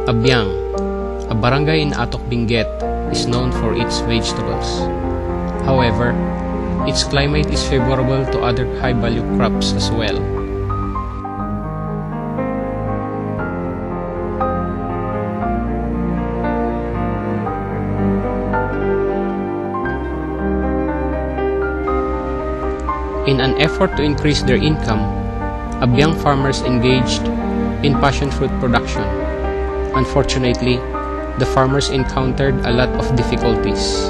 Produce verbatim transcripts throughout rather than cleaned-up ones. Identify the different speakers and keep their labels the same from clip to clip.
Speaker 1: Abyang, a barangay in Atok Benguet, is known for its vegetables. However, its climate is favorable to other high-value crops as well. In an effort to increase their income, Abyang farmers engaged in passion fruit production. Unfortunately, the farmers encountered a lot of difficulties.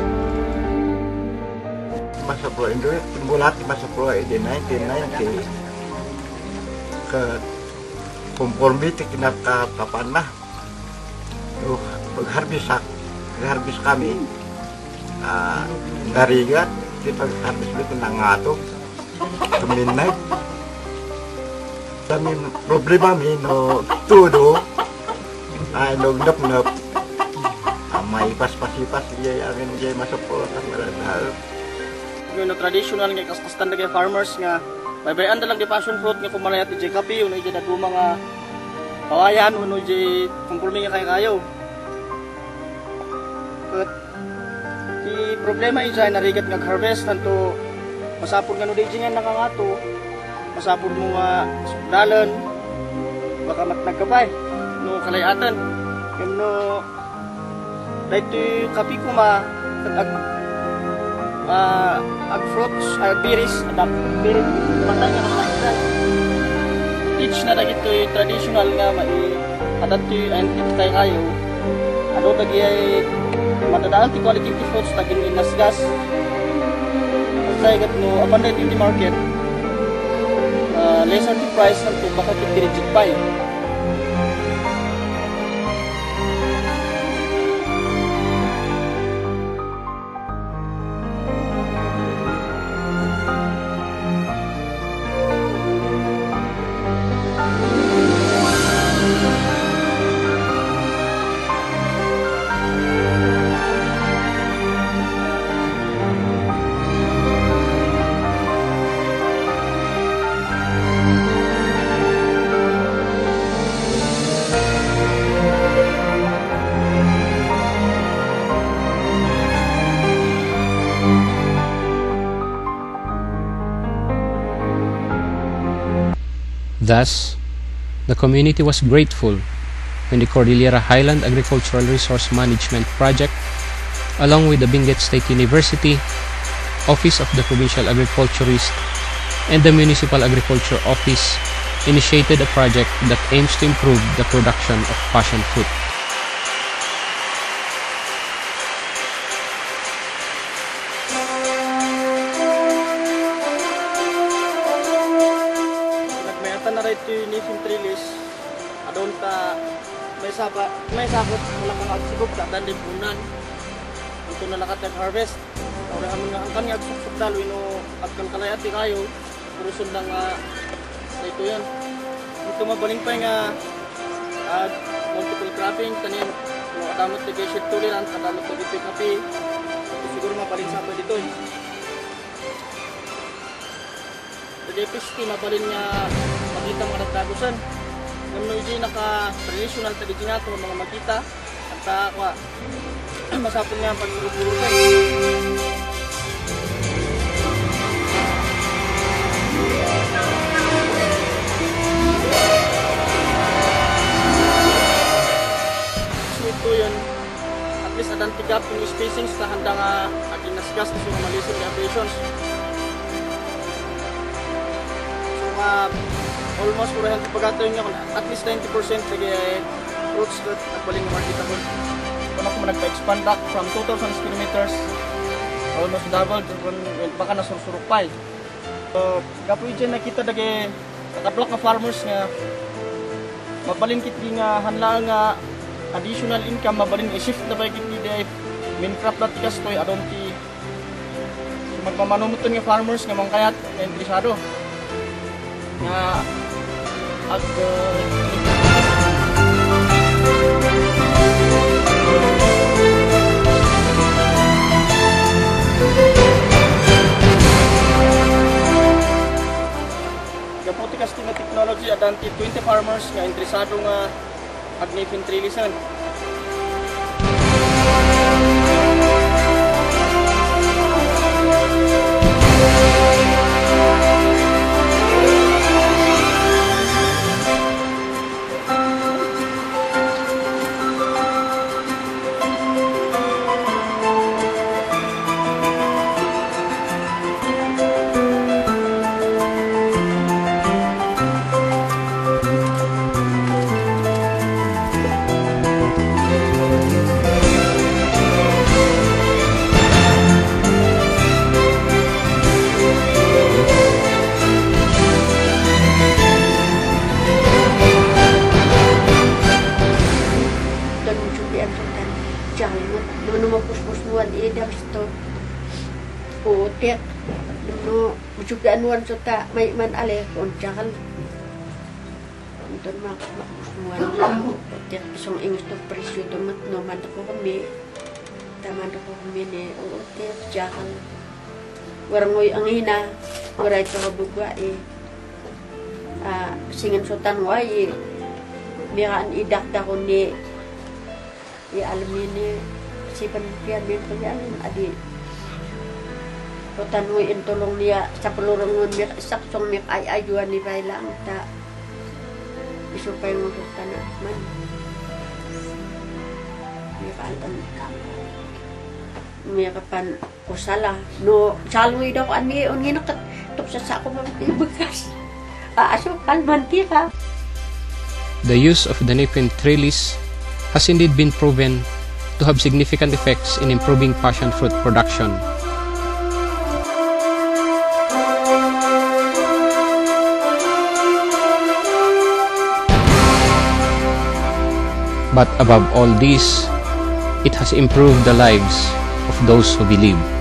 Speaker 2: Masapro Indo timulat masapro di nineteen ninety ke konformiti kinaka kapan na tuh pagharbis pagharbis kami uh, dari gat di pagharbis itu nangato keminay kami problema mi no tudo ay no nop nop may pas-pasipas iya amin jay masapro kamera
Speaker 3: yung traditional nga kastastan na farmers nga baybayan na lang di passion fruit nga kumalayat di kape uno di nagdo mga kawayan uno di kumpulmi nga kay kayo ket di problema isa narigat nga harvest tanto masapod nga no di nga nakangato masapod mo nga dalan baka matnagkapay no kalayatan kuno dahito kape kuma ag Uh, ag fruits, ag berries, ag berries, matay nga naman each na dagito traditional nga mai adat ti antik tay kayo ano tagi ay matadaan ti quality ti fruits tagin inasgas say gat no abundant in the market uh, lesser the price santo baka ti reject pay.
Speaker 1: Thus, the community was grateful when the Cordillera Highland Agricultural Resource Management Project, along with the Benguet State University, Office of the Provincial Agriculturist, and the Municipal Agriculture Office, initiated a project that aims to improve the production of passion fruit.
Speaker 3: Adon ta may sapa may sakot wala kang agsigop ta dan lipunan ito na lakat ng harvest ora hamon nga ang kanyag suksok dalo ino agkal kalayat ti kayo puro sundang uh, ito yan ito mabaling pa nga uh, multiple cropping tanin no adamot ti shade tolerant adamot ti kape ito siguro mabaling sapa dito eh depesti mabalin nga makita mga nagtagusan kung hindi naka-traditional tadi nga ito mga makita at uh, masapon nga pag-uruburutan so ito yun at least adang tigap yung spacing sa handa nga aking nasgas kasi mga malisod nga operations so uh, almost pura healthy pagkataon niya at least ninety percent sige fruits at baling marketable. Kung ako nagpa-expand back from two thousand square meters almost double baka nasursurok pa eh. So kapoy dyan nakita dagi nakablock na farmers nga mabalin kitli nga hanlaan nga additional income mabalin i-shift na ba kitli di main crop na tikas to'y adonti so, magmamanumuton nga farmers nga mangkayat na interesado nga ag gaputi kasi na technology adanti twenty farmers nga interesado nga pagnifintrilisan.
Speaker 4: Utek, no, juga anuan suka may man ale konjakal. Unton mak makmuan utek isong ingis to presyo to mat no man ko kami. Taman ko kami ne utek jakal. Warang ngoy ang hina, waray to kabugwa eh. Ah, singin sutan way biyan idakda ko ni ya almini si panpian min panyalan adi. Tanui intulong niya sa pelurungan mi saksong mi ay ayuan ni bailang ta isupay mo tanah man mi kantan mi kapan kusala no salwi daw an mi on ginakat tup sa sako mo bekas aso kalmantika.
Speaker 1: The use of the Nephin trellis has indeed been proven to have significant effects in improving passion fruit production. But above all this, it has improved the lives of those who believe.